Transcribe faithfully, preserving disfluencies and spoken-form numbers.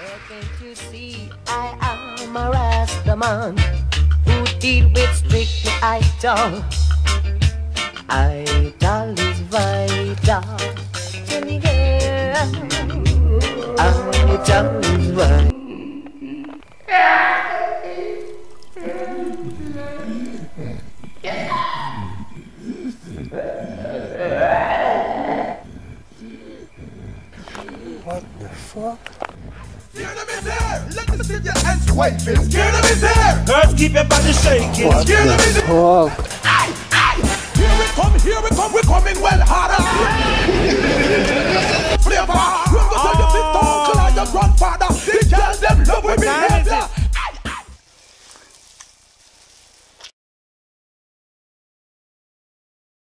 Can't you see I am a Rasta man who deal with strictly idol. Idol is vital. Jenny girl, idol is vital. What the fuck? Scared of me there! Let me see your hands waving! Scared of me there! Girls, keep your body shaking! What Scared of me the there! fuck? Aye, aye! Here we come, here we come, we're coming well harder! Flavor! Run go tell your sister, uncle and your grandfather! The girls them love with me!